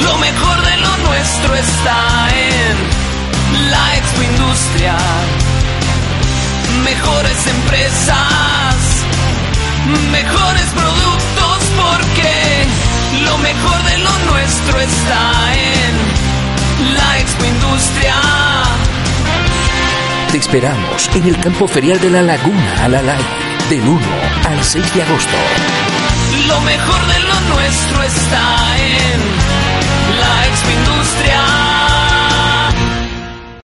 Lo mejor de lo nuestro está en la expoindustria. Mejores empresas, mejores productos, porque lo mejor de lo nuestro está en la expoindustria. Te esperamos en el campo ferial de La Laguna, Alalay, del 1 al 6 de agosto. Lo mejor de lo nuestro está en la expoindustria.